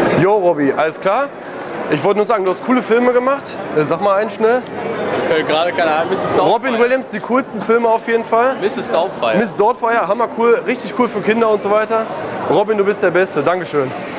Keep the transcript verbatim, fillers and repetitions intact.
Jo, Robby, alles klar? Ich wollte nur sagen, du hast coole Filme gemacht. Äh, sag mal einen schnell. Fällt gerade keine Ahnung. Misses Doubtfire. Robin Williams, die coolsten Filme auf jeden Fall. Misses Doubtfire. Misses Doubtfire, hammer cool, richtig cool für Kinder und so weiter. Robin, du bist der Beste. Dankeschön.